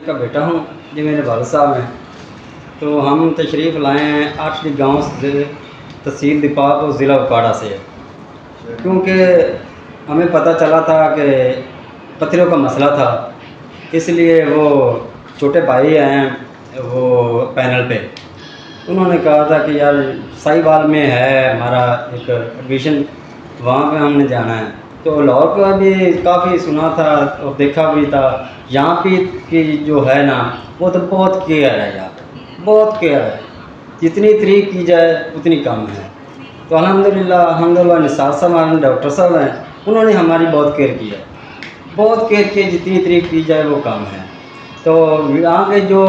का बेटा हूँ, ये मेरे वालिद साहब हैं। तो हम तशरीफ़ लाए हैं आठवी गाँव से, तहसील दीपाक और ज़िला उकाड़ा से, क्योंकि हमें पता चला था कि पत्थरों का मसला था। इसलिए वो छोटे भाई हैं वो पैनल पे, उन्होंने कहा था कि यार साहिवाल में है हमारा एक एडमिशन, वहाँ पे हमने जाना है। तो लाहौर का भी काफ़ी सुना था और देखा भी था। यहाँ पे की जो है ना, वो तो बहुत केयर है, यहाँ बहुत केयर है, जितनी तारीफ़ की जाए उतनी कम है। तो अल्हम्दुलिल्लाह निसार साहब डॉक्टर साहब हैं, उन्होंने हमारी बहुत केयर की है, बहुत केयर की, जितनी तारीफ़ की जाए वो कम है। तो यहाँ के जो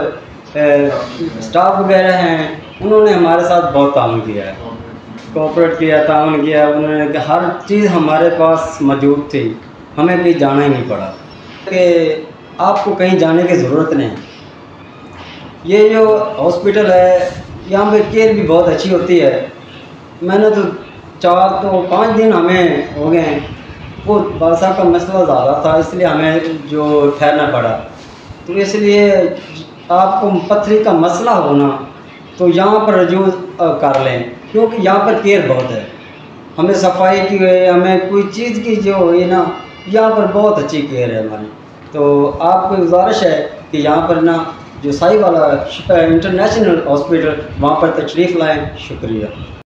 स्टाफ वगैरह हैं, उन्होंने हमारे साथ बहुत काम किया है, कोऑपरेट किया, ताउन किया। उन्होंने हर चीज़ हमारे पास मौजूद थी, हमें कहीं जाना ही नहीं पड़ा कि आपको कहीं जाने की ज़रूरत नहीं। ये जो हॉस्पिटल है, यहाँ पे केयर भी बहुत अच्छी होती है। मैंने तो 5 दिन हमें हो गए हैं, वो बाल साहब का मसला ज़्यादा था, इसलिए हमें जो ठहरना पड़ा। तो इसलिए आपको पथरी का मसला होना तो यहाँ पर रजू कर लें, क्योंकि यहाँ पर केयर बहुत है। हमें सफाई की है, हमें कोई चीज़ की जो है ना, यहाँ पर बहुत अच्छी केयर है हमारी। तो आपको गुजारिश है कि यहाँ पर ना जो साहिवाल इंटरनेशनल हॉस्पिटल, वहाँ पर तशरीफ़ लाएँ। शुक्रिया।